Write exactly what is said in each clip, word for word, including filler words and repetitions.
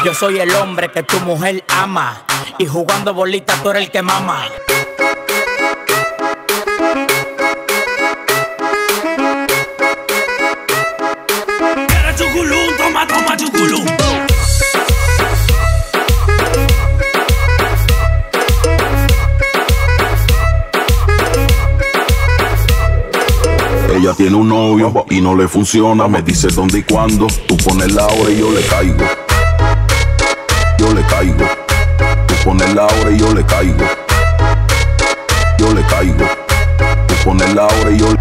Yo soy el hombre que tu mujer ama, y jugando bolita tú eres el que mama. Quiere chuculum, toma, toma chuculum. Ella tiene un novio y no le funciona. Me dice dónde y cuándo. Tú pones la hora y yo le caigo. Yo le caigo. Tú pones la hora y yo le caigo. Yo le caigo. Tú pones la hora y yo le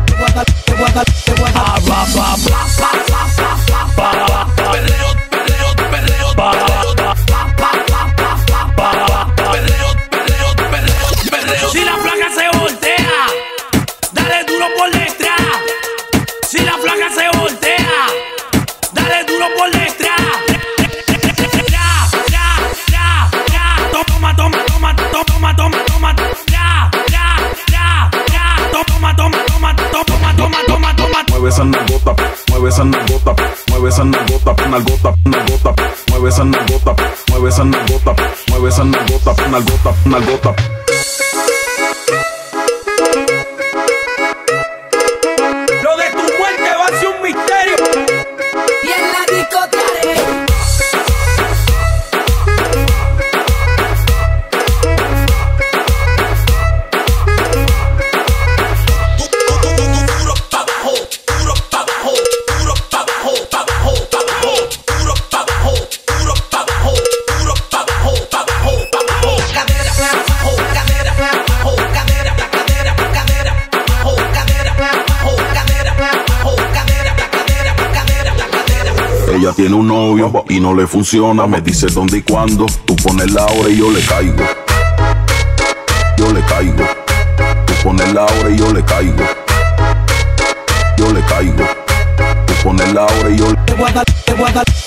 Perreo, perreo, perreo, perreo, perreo, perreo, perreo. Si la flaca se voltea, dale duro por detrás. Si la flaca se voltea, dale duro por detrás. Toma, toma, toma, toma, toma, toma, ya, ya, ya, ya. Toma, toma, toma, toma, toma, toma, toma. Mueve esa nalgota, mueve esa nalgota, mueve esa nalgota, nalgota, nalgota, mueve esa nalgota, mueve esa nalgota, mueve esa nalgota, nalgota, nalgota. Lo de tu muerte va a ser un misterio. Y en la discoteca. Ella tiene un novio y no le funciona. Me dice dónde y cuándo. Tú pones la hora y yo le caigo. Yo le caigo. Tú pones la hora y yo le caigo. Yo le caigo. Tú pones la hora y yo le